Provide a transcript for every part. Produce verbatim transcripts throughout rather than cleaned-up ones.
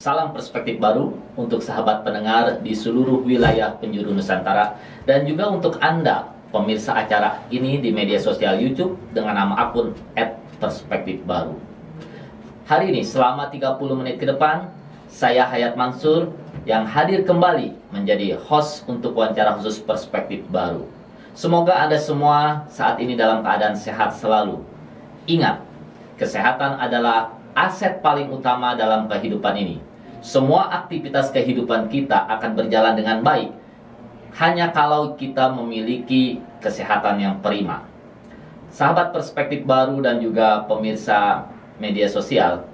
Salam perspektif baru untuk sahabat pendengar di seluruh wilayah penjuru Nusantara dan juga untuk Anda pemirsa acara ini di media sosial YouTube dengan nama akun et perspektif baru. Hari ini selama tiga puluh menit ke depan, saya Hayat Mansur yang hadir kembali menjadi host untuk wawancara khusus perspektif baru. Semoga Anda semua saat ini dalam keadaan sehat selalu. Ingat, kesehatan adalah aset paling utama dalam kehidupan ini. Semua aktivitas kehidupan kita akan berjalan dengan baik hanya kalau kita memiliki kesehatan yang prima. Sahabat perspektif baru dan juga pemirsa media sosial,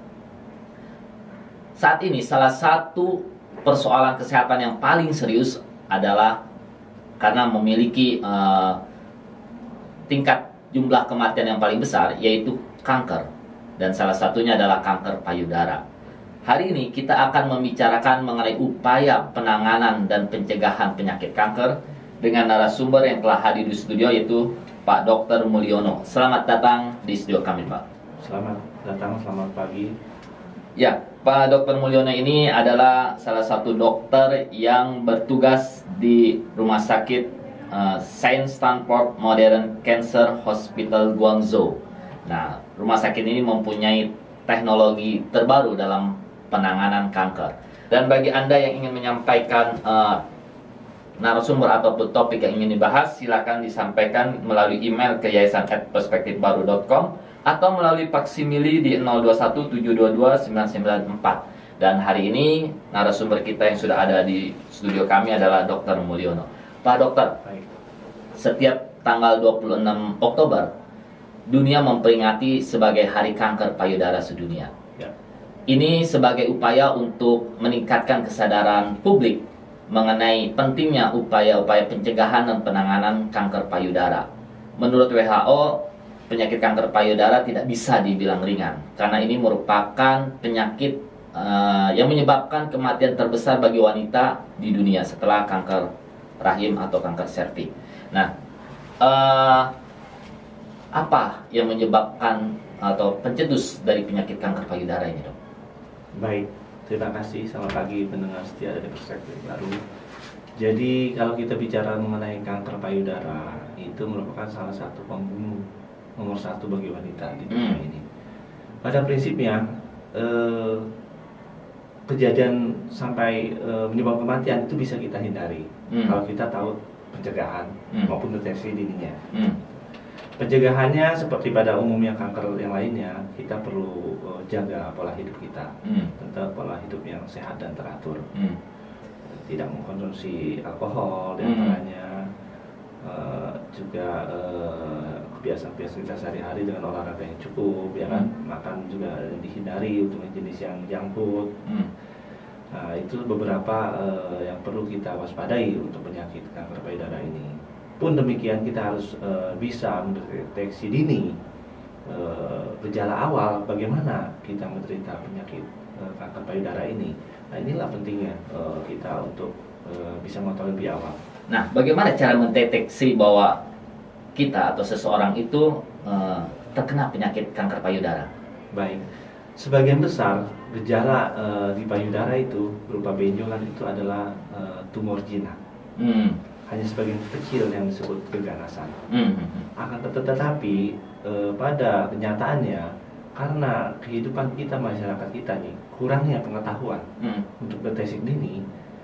saat ini salah satu persoalan kesehatan yang paling serius adalah karena memiliki uh, tingkat jumlah kematian yang paling besar, yaitu kanker. Dan salah satunya adalah kanker payudara. Hari ini kita akan membicarakan mengenai upaya penanganan dan pencegahan penyakit kanker dengan narasumber yang telah hadir di studio, yaitu Pak Dokter Mulyono. Selamat datang di studio kami, Pak. Selamat datang, selamat pagi. Ya, Pak Dokter Mulyono ini adalah salah satu dokter yang bertugas di Rumah Sakit uh, Saint Stanford Modern Cancer Hospital Guangzhou. Nah, rumah sakit ini mempunyai teknologi terbaru dalam penanganan kanker. Dan bagi Anda yang ingin menyampaikan uh, narasumber ataupun topik yang ingin dibahas, silakan disampaikan melalui email ke yayasan at perspektif baru dot com atau melalui faksimili di nol dua satu tujuh dua dua sembilan sembilan empat. Dan hari ini narasumber kita yang sudah ada di studio kami adalah Dokter Mulyono. Pak Dokter, Baik. Setiap tanggal dua puluh enam Oktober dunia memperingati sebagai Hari Kanker Payudara Sedunia. Ya. Ini sebagai upaya untuk meningkatkan kesadaran publik mengenai pentingnya upaya-upaya pencegahan dan penanganan kanker payudara. Menurut W H O, penyakit kanker payudara tidak bisa dibilang ringan karena ini merupakan penyakit uh, yang menyebabkan kematian terbesar bagi wanita di dunia setelah kanker rahim atau kanker serviks. Nah, uh, apa yang menyebabkan atau pencetus dari penyakit kanker payudara ini, Dok? Baik, terima kasih. Selamat pagi pendengar setia dari perspektif baru. Jadi kalau kita bicara mengenai kanker payudara, itu merupakan salah satu pembunuh nomor satu bagi wanita di dunia hmm. ini. Pada prinsipnya, eh, kejadian sampai eh, menyebabkan kematian itu bisa kita hindari hmm. kalau kita tahu pencegahan hmm. maupun deteksi dininya. Hmm. Pencegahannya seperti pada umumnya kanker yang lainnya, kita perlu uh, jaga pola hidup kita, hmm. tetap pola hidup yang sehat dan teratur, hmm. tidak mengkonsumsi alkohol diantaranya, hmm. uh, juga uh, kebiasaan-kebiasaan kita sehari-hari dengan olahraga yang cukup, ya kan, hmm. makan juga dihindari untuk jenis yang junk food. Hmm. Nah, itu beberapa uh, yang perlu kita waspadai untuk penyakit kanker payudara ini. Pun demikian kita harus e, bisa mendeteksi dini e, gejala awal bagaimana kita menderita penyakit e, kanker payudara ini. Nah, inilah pentingnya e, kita untuk e, bisa mengetahui lebih awal. Nah, bagaimana cara mendeteksi bahwa kita atau seseorang itu e, terkena penyakit kanker payudara? Baik, sebagian besar gejala e, di payudara itu berupa benjolan itu adalah e, tumor jinak. Hmm. Hanya sebagian kecil yang disebut keganasan. Mm-hmm. Akan tetapi e, pada kenyataannya, karena kehidupan kita masyarakat kita nih kurangnya pengetahuan mm. untuk deteksi dini,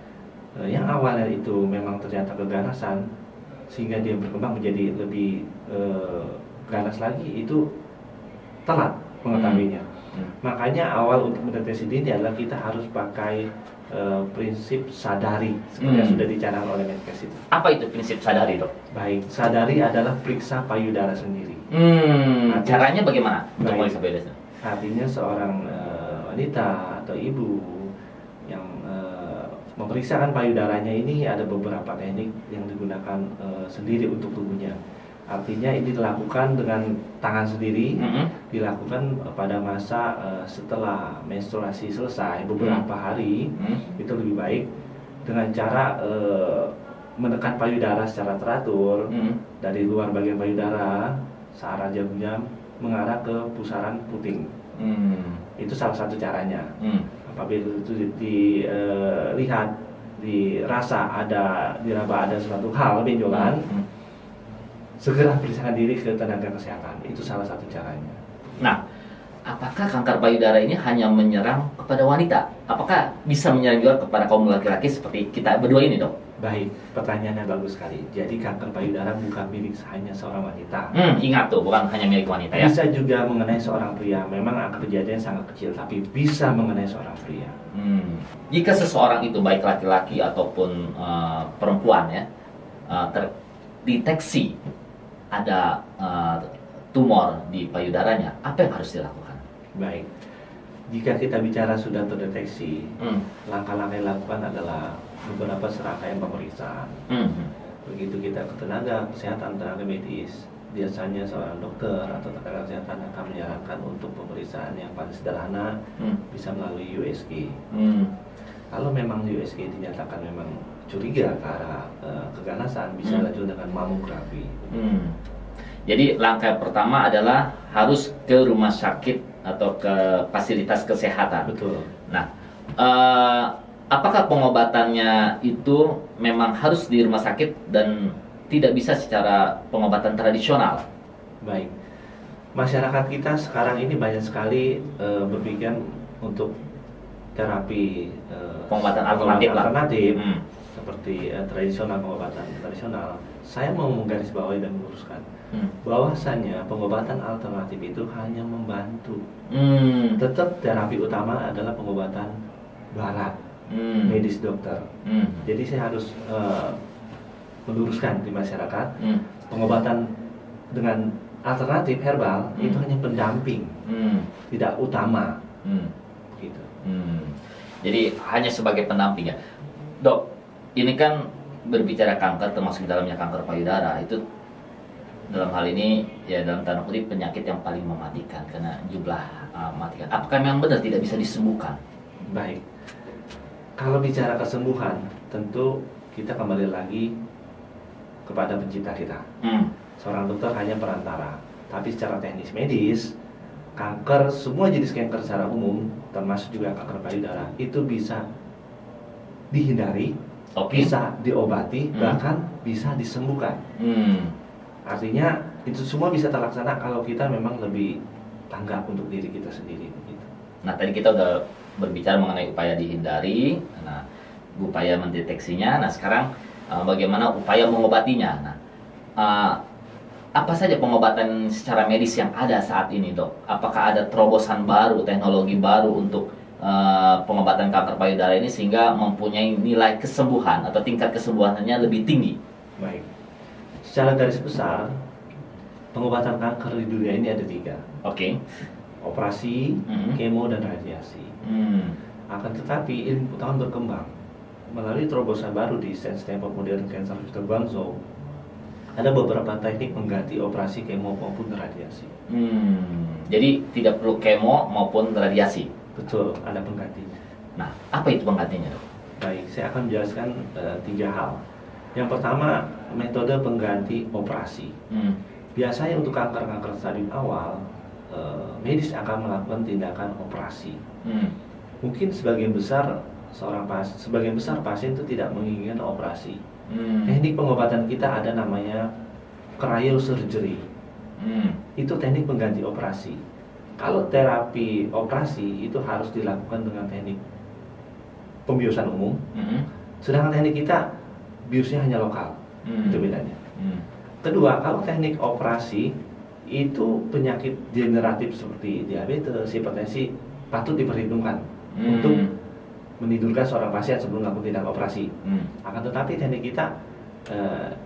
e, yang awalnya itu memang ternyata keganasan sehingga dia berkembang menjadi lebih e, ganas lagi, itu telat mengetahuinya. Mm. Mm. Makanya awal untuk mendeteksi dini adalah kita harus pakai Uh, prinsip sadari seperti hmm. yang sudah dicanangkan oleh Menkes itu. Apa itu prinsip sadari, Dok? Baik, sadari adalah periksa payudara sendiri. Hmm, artinya, caranya bagaimana untuk periksa payudara? Artinya seorang uh, wanita atau ibu yang uh, memeriksakan payudaranya ini ada beberapa teknik yang digunakan uh, sendiri untuk tubuhnya. Artinya ini dilakukan dengan tangan sendiri, mm-hmm. dilakukan pada masa uh, setelah menstruasi selesai beberapa mm-hmm. hari, mm-hmm. itu lebih baik dengan cara uh, menekan payudara secara teratur mm-hmm. dari luar bagian payudara searah jam-jam mengarah ke pusaran puting. Mm. Itu salah satu caranya. Hmm. Apabila itu dilihat, dirasa ada, diraba ada suatu hal benjolan, hmm. segera periksakan diri ke tenaga kesehatan. Itu salah satu caranya. Nah, apakah kanker payudara ini hanya menyerang kepada wanita? Apakah bisa menyerang juga kepada kaum laki-laki seperti kita berdua ini, Dok? Baik, pertanyaannya bagus sekali. Jadi kanker payudara bukan milik hanya seorang wanita. Hmm, ingat tuh, bukan hanya milik wanita ya. Bisa juga mengenai seorang pria. Memang angka kejadian sangat kecil, tapi bisa mengenai seorang pria. Hmm. Jika seseorang itu baik laki-laki ataupun uh, perempuan ya, uh, terdeteksi ada uh, tumor di payudaranya, apa yang harus dilakukan? Baik, jika kita bicara sudah terdeteksi, hmm. langkah-langkah yang dilakukan adalah beberapa serangkaian pemeriksaan. Hmm. Begitu kita ke tenaga kesehatan, tenaga medis, biasanya seorang dokter atau tenaga kesehatan akan menyarankan untuk pemeriksaan yang paling sederhana, hmm. bisa melalui U S G. Hmm. Kalau memang U S G dinyatakan memang curiga ke arah uh, keganasan, bisa hmm. lanjut dengan mamografi. Hmm. Jadi langkah pertama adalah harus ke rumah sakit atau ke fasilitas kesehatan. Betul. Nah, uh, apakah pengobatannya itu memang harus di rumah sakit dan tidak bisa secara pengobatan tradisional? Baik, masyarakat kita sekarang ini banyak sekali uh, berpikir untuk terapi uh, pengobatan alternatif, alternatif hmm. seperti uh, tradisional, pengobatan tradisional. Saya mau menggarisbawahi dan meluruskan hmm. bahwasannya pengobatan alternatif itu hanya membantu. Hmm. Tetap terapi utama adalah pengobatan barat, hmm. medis dokter. Hmm. Jadi saya harus uh, meluruskan di masyarakat, hmm. pengobatan dengan alternatif herbal hmm. itu hanya pendamping, hmm. tidak utama. Hmm. Gitu. Hmm. Jadi hanya sebagai pendamping ya, Dok. Ini kan berbicara kanker, termasuk dalamnya kanker payudara, itu dalam hal ini ya dalam tanda kutip penyakit yang paling mematikan karena jumlah uh, mematikan. Apakah memang benar tidak bisa disembuhkan? Baik, kalau bicara kesembuhan, tentu kita kembali lagi kepada pencipta kita. Hmm. Seorang dokter hanya perantara, tapi secara teknis medis, kanker, semua jenis kanker secara umum, termasuk juga kanker payudara, itu bisa dihindari, okay. bisa diobati, hmm. bahkan bisa disembuhkan. Hmm. Artinya itu semua bisa terlaksana kalau kita memang lebih tanggap untuk diri kita sendiri. Gitu. Nah, tadi kita udah berbicara mengenai upaya dihindari, nah, upaya mendeteksinya. Nah, sekarang uh, bagaimana upaya mengobatinya? Nah, uh, apa saja pengobatan secara medis yang ada saat ini, Dok? Apakah ada terobosan baru, teknologi baru untuk uh, pengobatan kanker payudara ini sehingga mempunyai nilai kesembuhan atau tingkat kesembuhannya lebih tinggi? Baik. Secara garis besar, pengobatan kanker di dunia ini ada tiga. Oke. Okay. Operasi, mm-hmm. kemo, dan radiasi. Mm. Akan tetapi ilmu pengetahuan berkembang melalui terobosan baru di Stanford Modern Cancer Center Guangzhou. Ada beberapa teknik mengganti operasi, kemo maupun radiasi. Hmm. Jadi tidak perlu kemo maupun radiasi. Betul, ada penggantinya. Nah, apa itu penggantinya, Dok? Baik, saya akan menjelaskan uh, tiga hal. Yang pertama, metode pengganti operasi. Hmm. Biasanya untuk kanker-kanker stadium awal, uh, medis akan melakukan tindakan operasi. Hmm. Mungkin sebagian besar seorang pas, sebagian besar pasien itu tidak menginginkan operasi. Hmm. Teknik pengobatan kita ada namanya cryosurgery. Hmm. Itu teknik pengganti operasi. Kalau terapi operasi itu harus dilakukan dengan teknik pembiusan umum. Hmm. Sedangkan teknik kita biusnya hanya lokal. Hmm. Itu bedanya. Hmm. Kedua, kalau teknik operasi itu penyakit degeneratif seperti diabetes, hipertensi patut diperhitungkan hmm. untuk menidurkan seorang pasien sebelum melakukan tindakan operasi. Hmm. Akan tetapi teknik kita eh,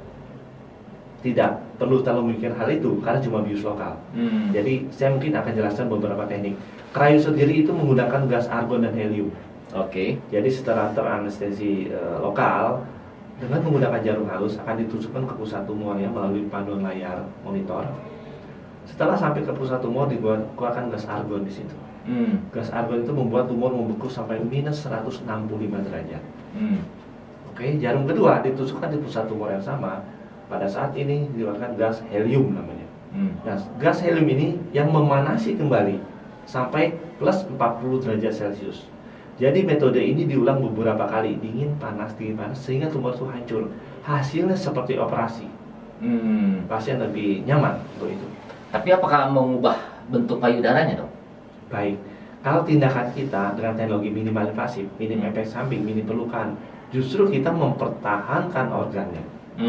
tidak perlu terlalu memikir hal itu karena cuma bius lokal. Hmm. Jadi saya mungkin akan jelaskan beberapa teknik. Cryosurgery itu menggunakan gas argon dan helium. Oke. Okay. Jadi setelah teranestesi eh, lokal dengan menggunakan jarum halus akan ditusukkan ke pusat tumornya melalui panduan layar monitor. Setelah sampai ke pusat tumor dikeluarkan gas argon di situ. Hmm. Gas argon itu membuat tumor membeku sampai minus seratus enam puluh lima derajat. Hmm. Oke, jarum kedua ditusukkan di pusat tumor yang sama. Pada saat ini dikeluarkan gas helium namanya. Hmm. Nah, gas helium ini yang memanasi kembali sampai plus empat puluh derajat Celcius. Jadi metode ini diulang beberapa kali, dingin, panas, dingin, panas, sehingga tumor itu hancur. Hasilnya seperti operasi. Hmm. Pasien lebih nyaman untuk itu. Tapi apakah mengubah bentuk payudaranya, dok? Baik, kalau tindakan kita dengan teknologi minimal invasif, minim efek samping, minim pelukan, justru kita mempertahankan organnya.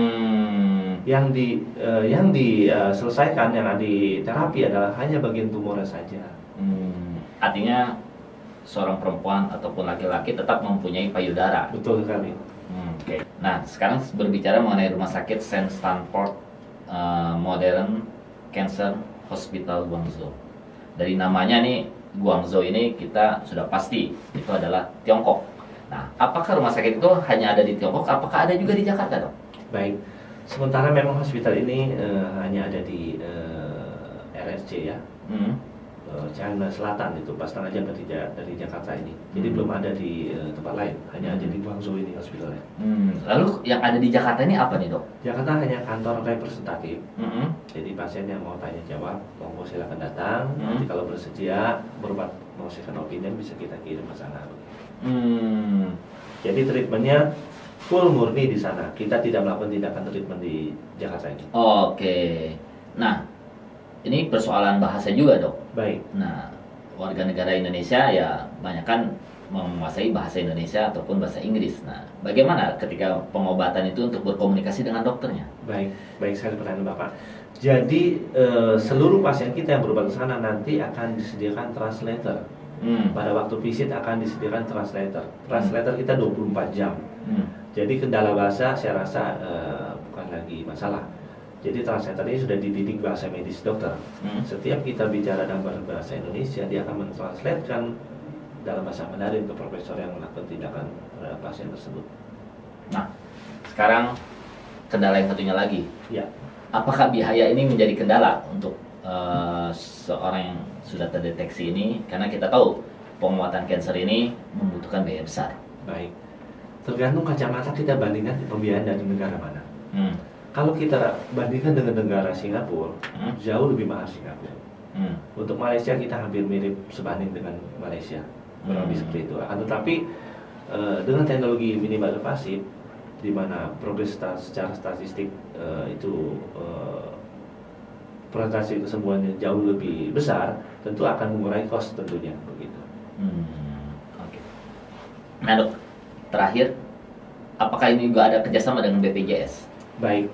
Hmm. Yang di uh, yang diselesaikan, uh, yang di terapi adalah hanya bagian tumornya saja. Hmm. Artinya seorang perempuan ataupun laki-laki tetap mempunyai payudara. Betul sekali. Hmm, Oke. Okay. Nah, sekarang berbicara mengenai rumah sakit Saint Stanford uh, Modern Cancer Hospital Guangzhou. Dari namanya nih, Guangzhou ini kita sudah pasti itu adalah Tiongkok. Nah, apakah rumah sakit itu hanya ada di Tiongkok? Apakah ada juga di Jakarta, dok? Baik. Sementara memang hospital ini uh, hanya ada di uh, R S C ya. Hmm. China Selatan itu pas setengah jam dari, dari Jakarta ini. Jadi hmm. belum ada di uh, tempat lain, hanya ada di Guangzhou ini hospitalnya. Hmm. Lalu yang ada di Jakarta ini apa nih, dok? Jakarta hanya kantor representatif. Hmm. Jadi pasien yang mau tanya jawab, monggo silakan datang. Hmm. Nanti kalau bersedia berobat mau second opinion bisa kita kirim ke sana. Hmm. Jadi treatmentnya full murni di sana. Kita tidak melakukan tindakan treatment di Jakarta ini. Oke. Okay. Nah, ini persoalan bahasa juga, dok. Baik. Nah, warga negara Indonesia ya banyak kan menguasai bahasa Indonesia ataupun bahasa Inggris. Nah, bagaimana ketika pengobatan itu untuk berkomunikasi dengan dokternya? Baik, baik sekali pertanyaan Bapak. Jadi e, seluruh pasien kita yang berobat ke sana nanti akan disediakan translator. Hmm. Pada waktu visit akan disediakan translator. Translator kita dua puluh empat jam. Hmm. Jadi kendala bahasa saya rasa e, bukan lagi masalah. Jadi translator ini sudah dididik bahasa medis dokter. Hmm. Setiap kita bicara dalam bahasa Indonesia, dia akan mentranslatekan dalam bahasa Mandarin ke profesor yang melakukan tindakan terhadap pasien tersebut. Nah, sekarang kendala yang satunya lagi. Ya. Apakah biaya ini menjadi kendala untuk uh, seorang yang sudah terdeteksi ini? Karena kita tahu penguatan kanker ini membutuhkan biaya besar. Baik. Tergantung kacamata kita bandingkan pembiayaan dari negara mana. Hmm. Kalau kita bandingkan dengan negara Singapura, hmm? jauh lebih mahal Singapura. Hmm. Untuk Malaysia kita hampir mirip sebanding dengan Malaysia, kurang lebih hmm. seperti itu. Akan tetapi uh, dengan teknologi minimal invasif, di mana progres secara statistik uh, itu uh, persentase kesembuhannya jauh lebih besar, tentu akan mengurangi cost tentunya begitu. Hmm. Oke. Okay. Nah, dok, terakhir, apakah ini juga ada kerjasama dengan B P J S? Baik.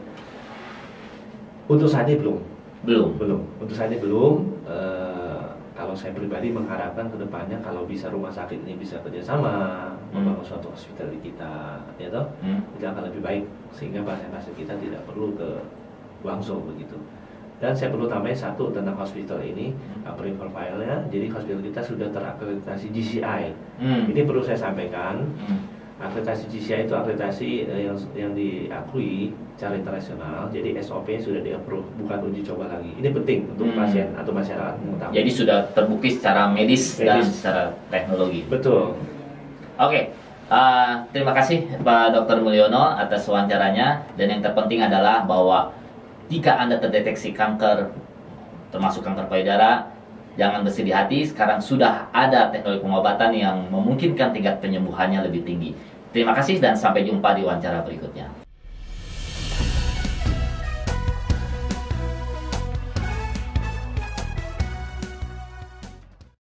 Untuk saat ini belum. Belum. Belum. Untuk saat ini belum. E, kalau saya pribadi mengharapkan kedepannya kalau bisa rumah sakit ini bisa kerjasama, hmm. membangun suatu hospital di kita, ya toh, hmm. itu akan lebih baik sehingga pasien-pasien kita tidak perlu ke Guangzhou begitu. Dan saya perlu tambahin satu tentang hospital ini, hmm. upgrade profile-nya. Jadi hospital kita sudah terakreditasi G C I. Hmm. Ini perlu saya sampaikan. Hmm. Akreditasi G C I itu akreditasi eh, yang yang diakui secara internasional. Jadi S O P sudah di-approve, bukan uji coba lagi. Ini penting untuk hmm. pasien atau masyarakat mengetahui. Jadi sudah terbukti secara medis, medis. dan secara teknologi. Betul. Oke, okay. uh, terima kasih Pak Dokter Mulyono atas wawancaranya. Dan yang terpenting adalah bahwa jika Anda terdeteksi kanker, termasuk kanker payudara, jangan bersedih hati, sekarang sudah ada teknologi pengobatan yang memungkinkan tingkat penyembuhannya lebih tinggi. Terima kasih dan sampai jumpa di wawancara berikutnya.